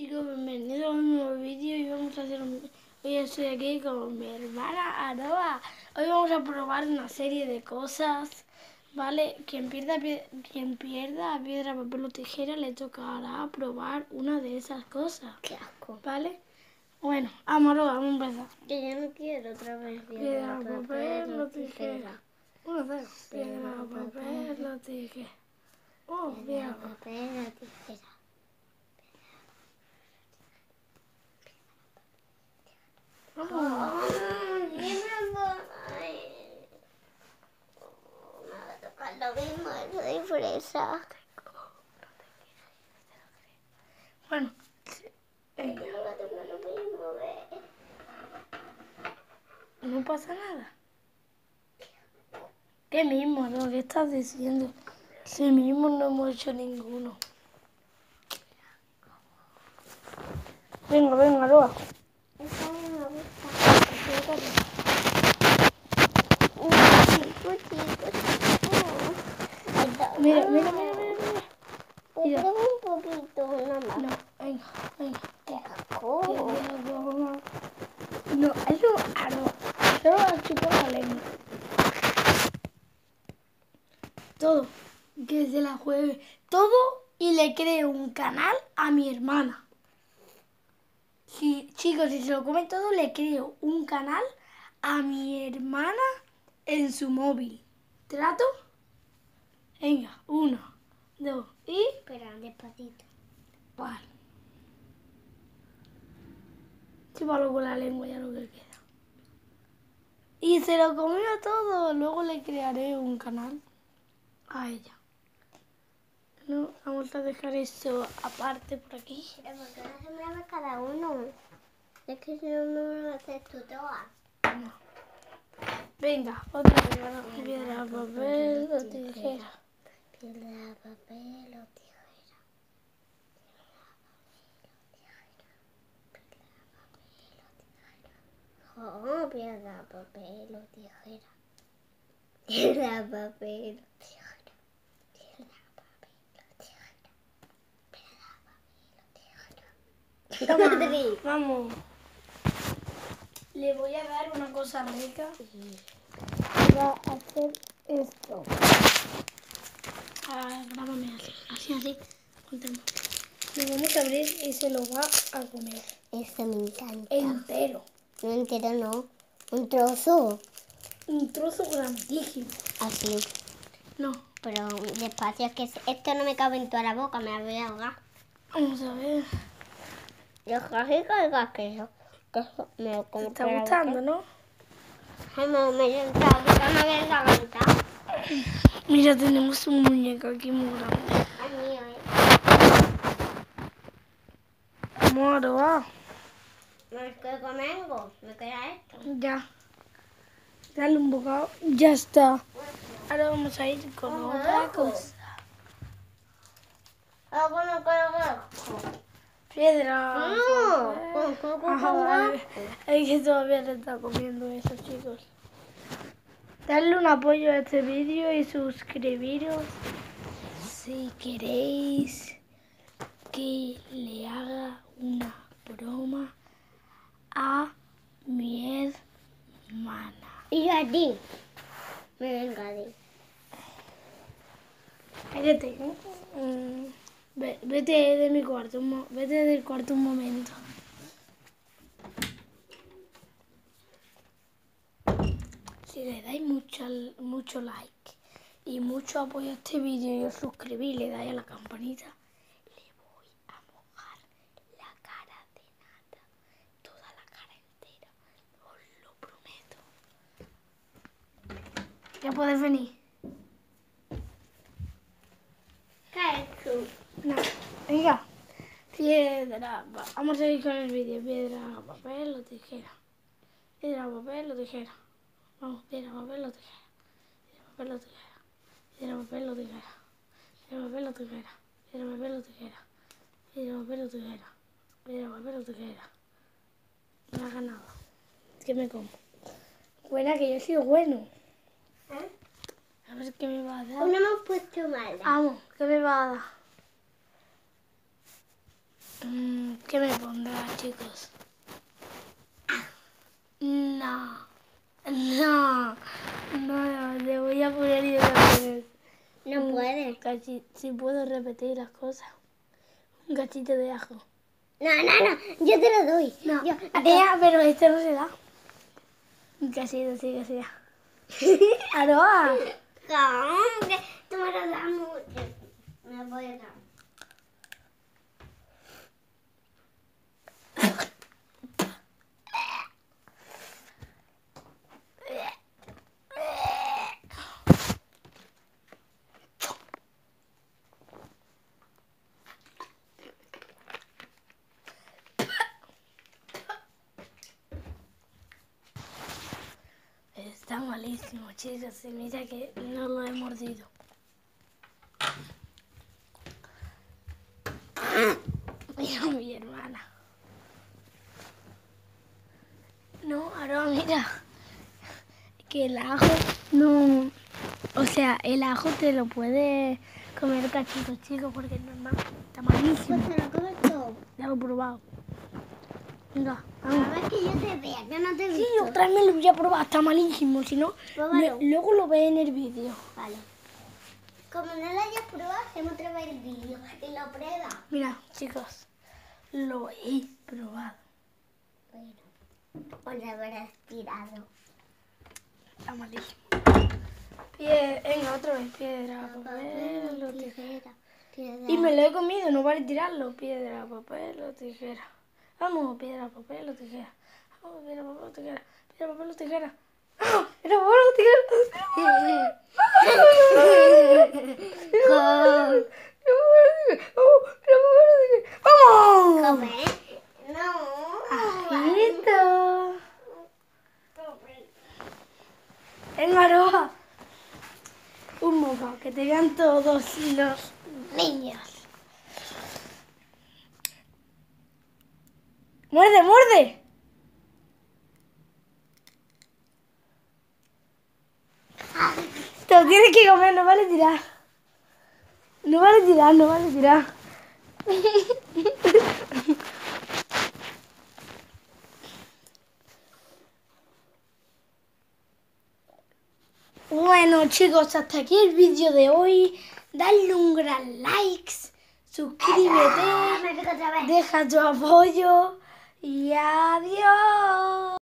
Chicos, bienvenidos a un nuevo vídeo y vamos a hacer un... Hoy estoy aquí con mi hermana Aroa. Hoy vamos a probar una serie de cosas, ¿vale? Quien pierda piedra, papel o tijera le tocará probar una de esas cosas. Qué asco. ¿Vale? Bueno, vamos a empezar. Que yo no quiero otra vez Piedra, papel o tijera. 1-0. Piedra, papel o tijera. Oh, Piedra, papel o tijera. Vamos. Me va a tocar lo mismo, eso de fresa. Bueno, Me va a tocar lo mismo, ¿ves? no pasa nada. ¿Qué mismo, no? ¿Qué estás diciendo? Si mismo no hemos hecho ninguno. Venga, Aroa. Esta a mí me gusta. Mira. Pues prueba un poquito, nada más. No, venga. Qué asco. No, eso, Aroa. Solo va a chupar la lengua. Todo. Que se la juegue. Todo y le creo un canal a mi hermana. Sí, chicos, si se lo comen todo, le creo un canal a mi hermana en su móvil. ¿Trato? Venga, 1, 2 y... Espera, despacito. Vale. Chúpalo con la lengua ya lo que queda. Y se lo comió todo. Luego le crearé un canal a ella. No, vamos a dejar eso aparte por aquí. Pero ¿por qué no se me lava cada uno? Es que si no me lo haces tú todas. No. Venga, otra vez. Piedra, papel o tijera. Piedra, papel o tijera. Oh, piedra, papel o tijera. Piedra, papel o tijera. Piedra, papel o tijera. Piedra, papel o tijera. Vamos. Le voy a dar una cosa rica. Va a hacer esto. Grábame así. Contemos. Lo vamos a abrir y se lo va a comer. Este me encanta. Entero. No entero, no. Un trozo. Un trozo grandísimo. Así. No. Pero despacio, es que esto no me cabe en toda la boca, me la voy a ahogar. Vamos a ver. Yo casi cargas queso. Me lo como. ¿Te está gustando, no? Ay, me está gustando bien la garganta. Mira, tenemos un muñeco aquí muy grande. Ay, mío, Vamos a probar. No es que comergo, me queda esto. Ya. Dale un bocado. Ya está. Ahora vamos a ir con otra cosa. Algo no quiero. Piedra. No, Vale. Es que todavía le está comiendo eso, chicos. Darle un apoyo a este vídeo y suscribiros si queréis que le haga una broma a mi hermana. Y a ti. Me venga a ti. Cállate. Vete de mi cuarto, vete del cuarto un momento. Si le dais mucho like y mucho apoyo a este vídeo y os suscribís y le dais a la campanita, le voy a mojar la cara de nata, toda la cara entera, os lo prometo. ¿Ya puedes venir? ¿Qué es tú? No, venga. Piedra, vamos a ir con el vídeo. Piedra, papel o tijera. Piedra, papel o tijera. Vamos, piedra, papel o tijera. Piedra, papel o tijera. Piedra, papel o tijera. Piedra, papel o tijera. Piedra, papel o tijera. Piedra, papel o tijera. Piedra, papel o tijera. No ha ganado. ¿Qué me como? Buena, que yo soy bueno. A ver qué me va a dar. No me hemos puesto mal. Vamos, ¿qué me va a dar? ¿Qué me pondrá, chicos? No, le voy a poner yo también. No puede. Si puedo repetir las cosas. Un cachito de ajo. No, yo te lo doy. No, Yo- pero este no se da. Un cachito, sí que se da. Aroa. ¿Cómo? Tú me lo das mucho. Me voy a dar. Está malísimo, chicos. Se mira que no lo he mordido. Mira mi hermana. No, Aroa, mira. Que el ajo no... O sea, el ajo te lo puede comer cachitos, chicos, porque es normal. Está malísimo. Pues te lo comes todo. Ya lo he probado. Venga, A vamos. ver que yo te vea, yo no te he Sí, visto. otra vez me lo voy a probar. Está malísimo. Si no, Pruébalo. luego lo ve en el vídeo. Vale. Como no lo hayas probado, hacemos otra vez el vídeo y lo prueba. Mira, chicos, lo he probado. Bueno, por haber tirado. Está malísimo. Venga, otra vez. Piedra, papel o tijera. Y me lo he comido, no vale tirarlo. Piedra, papel o tijera. Vamos, piedra, papel o tijera. Vamos, piedra, papel o tijera. Piedra, papel o tijera. ¡Ah! Piedra, papel o tijera. ¡Vamos! ¿Come? No. Ajito. Venga, Aroa. Un bocado, que te vean todos los niños. ¡Muerde, muerde! Te lo tienes que comer, no vale tirar. No vale tirar, no vale tirar. Bueno, chicos, hasta aquí el vídeo de hoy. Dale un gran like, suscríbete, Me pico otra vez. deja tu apoyo y adiós.